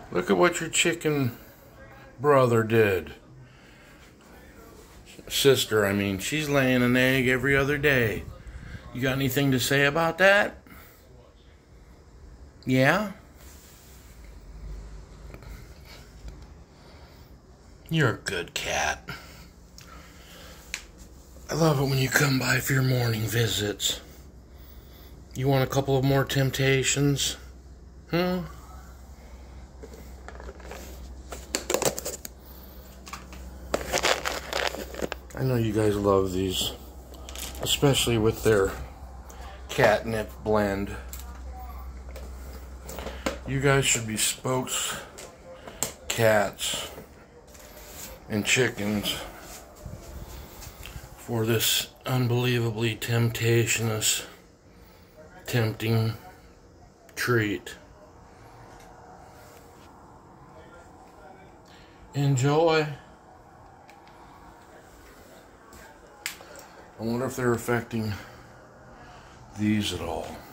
Look at what your chicken brother did. Sister, I mean. She's laying an egg every other day. You got anything to say about that? Yeah? You're a good cat. I love it when you come by for your morning visits. You want a couple of more temptations? I know you guys love these, especially with their catnip blend. You guys should be spokes cats and chickens for this unbelievably temptationous, tempting treat. Enjoy. I wonder if they're affecting these at all.